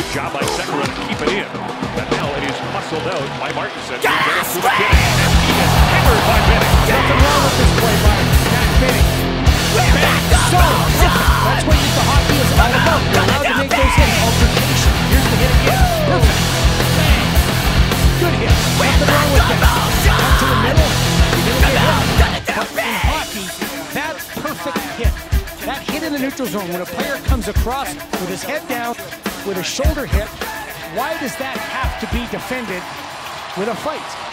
Good job by Sekera to keep it in. But now it is muscled out by Martinson. He gets to MacKinnon, and he is hammered by Benning. Nothing wrong with this play by Matt Benning. So perfect. That's what the hockey is all about. You're allowed to make those hits. Altercation. Here's the hit again. Perfect. Bang. Good hit. Nothing wrong with that. Up to the middle. You're going to get hit. But in hockey, that's perfect hit. That hit in the neutral zone, when a player comes across with his head down, with a shoulder hit, why does that have to be defended with a fight?